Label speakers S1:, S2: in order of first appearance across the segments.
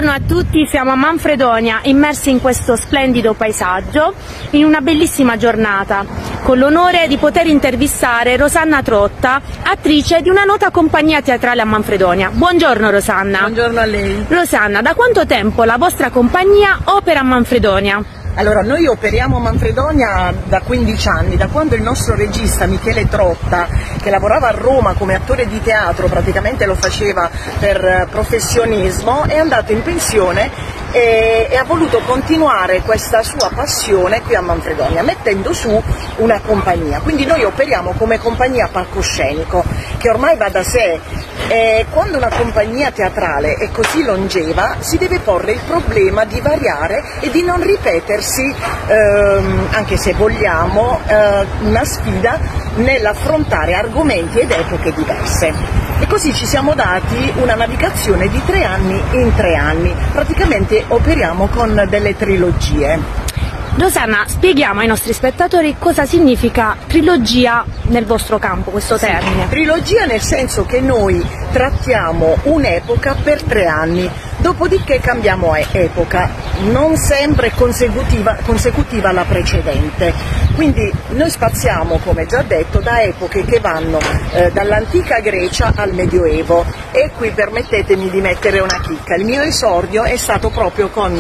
S1: Buongiorno a tutti, siamo a Manfredonia, immersi in questo splendido paesaggio, in una bellissima giornata, con l'onore di poter intervistare Rosanna Trotta, attrice di una nota compagnia teatrale a Manfredonia. Buongiorno Rosanna.
S2: Buongiorno a lei.
S1: Rosanna, da quanto tempo la vostra compagnia opera a Manfredonia?
S2: Allora, noi operiamo a Manfredonia da 15 anni, da quando il nostro regista Michele Trotta, che lavorava a Roma come attore di teatro, praticamente lo faceva per professionismo, è andato in pensione e ha voluto continuare questa sua passione qui a Manfredonia, mettendo su una compagnia. Quindi noi operiamo come compagnia palcoscenico, che ormai va da sé. E quando una compagnia teatrale è così longeva, si deve porre il problema di variare e di non ripetersi, anche se vogliamo, una sfida nell'affrontare argomenti ed epoche diverse. E così ci siamo dati una navigazione di 3 anni in 3 anni, praticamente operiamo con delle trilogie.
S1: Rosanna, spieghiamo ai nostri spettatori cosa significa trilogia nel vostro campo, questo termine.
S2: Trilogia nel senso che noi trattiamo un'epoca per 3 anni, dopodiché cambiamo epoca, non sempre consecutiva alla precedente. Quindi noi spaziamo, come già detto, da epoche che vanno dall'antica Grecia al Medioevo, e qui permettetemi di mettere una chicca. Il mio esordio è stato proprio con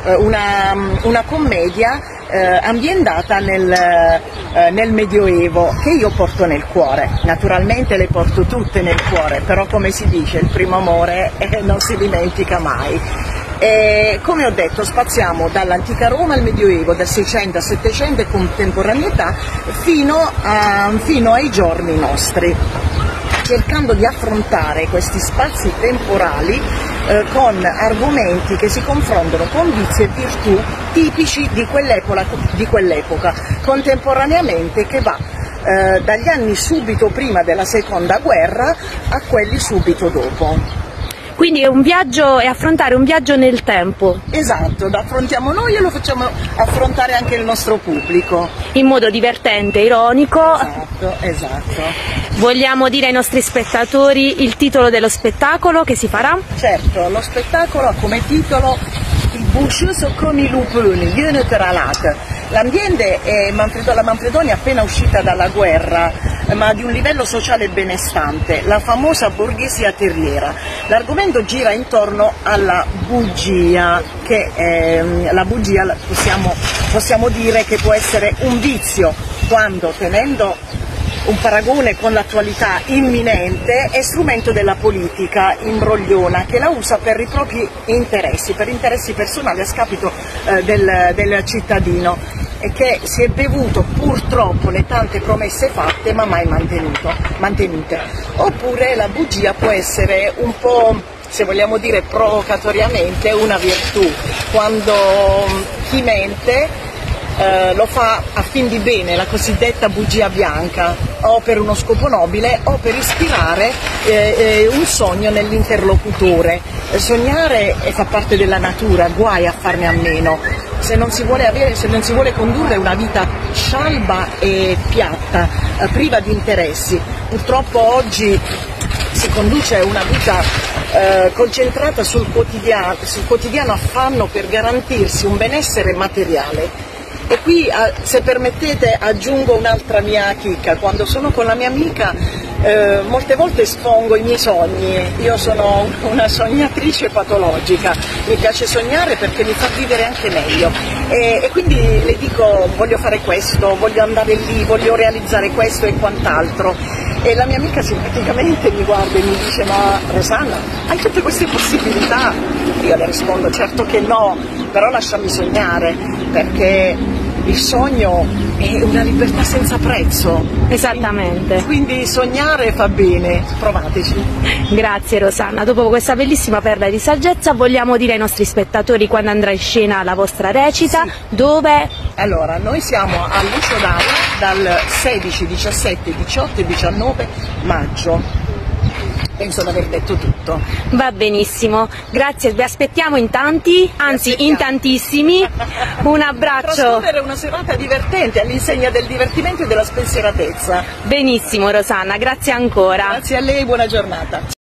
S2: una commedia ambientata nel Medioevo, che io porto nel cuore. Naturalmente le porto tutte nel cuore, però come si dice, il primo amore non si dimentica mai. E come ho detto, spaziamo dall'antica Roma al Medioevo, dal 600 al 700 e contemporaneità fino ai giorni nostri, cercando di affrontare questi spazi temporali con argomenti che si confrontano con vizi e virtù tipici di quell'epoca, contemporaneamente, che va dagli anni subito prima della seconda guerra a quelli subito dopo.
S1: Quindi è un viaggio, è affrontare un viaggio nel tempo.
S2: Esatto, lo affrontiamo noi e lo facciamo affrontare anche il nostro pubblico.
S1: In modo divertente, ironico.
S2: Esatto.
S1: Vogliamo dire ai nostri spettatori il titolo dello spettacolo che si farà?
S2: Certo, lo spettacolo ha come titolo Il Busciuso con i luponi, L'ambiente è la Manfredonia appena uscita dalla guerra, ma di un livello sociale benestante, la famosa borghesia terriera. L'argomento gira intorno alla bugia, che la bugia possiamo dire che può essere un vizio, quando, tenendo un paragone con l'attualità imminente, è strumento della politica imbrogliona, che la usa per i propri interessi, per interessi personali a scapito del cittadino, e che si è bevuto purtroppo le tante promesse fatte ma mai mantenute. Oppure la bugia può essere un po', se vogliamo dire provocatoriamente, una virtù, quando chi mente lo fa a fin di bene, la cosiddetta bugia bianca, o per uno scopo nobile o per ispirare un sogno nell'interlocutore. Sognare fa parte della natura, guai a farne a meno, se non si vuole condurre una vita scialba e piatta, priva di interessi. Purtroppo oggi si conduce una vita concentrata sul quotidiano affanno per garantirsi un benessere materiale. E qui, se permettete, aggiungo un'altra mia chicca. Quando sono con la mia amica molte volte espongo i miei sogni. Io sono una sognatrice patologica, mi piace sognare perché mi fa vivere anche meglio, e quindi le dico: voglio fare questo, voglio andare lì, voglio realizzare questo e quant'altro. E la mia amica simpaticamente mi guarda e mi dice: ma Rosanna, hai tutte queste possibilità? Io le rispondo: certo che no, però lasciami sognare, perché il sogno è una libertà senza prezzo.
S1: Esattamente.
S2: Quindi sognare fa bene, provateci.
S1: Grazie Rosanna, dopo questa bellissima perla di saggezza vogliamo dire ai nostri spettatori quando andrà in scena la vostra recita, sì. Dove?
S2: Allora, noi siamo a Lucio d'Aia dal 16, 17, 18 e 19 maggio. Penso di aver detto tutto.
S1: Va benissimo, grazie, vi aspettiamo in tanti, anzi in tantissimi. Un abbraccio.
S2: Trascorrere una serata divertente all'insegna del divertimento e della spensieratezza.
S1: Benissimo Rosanna, grazie ancora.
S2: Grazie a lei, buona giornata.